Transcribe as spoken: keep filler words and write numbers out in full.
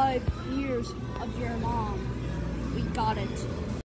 five years of your mom. We got it.